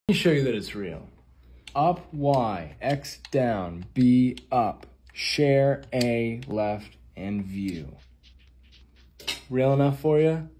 Let me show you that it's real. Up, Y, X down, B up, share, A left, and view. Real enough for you?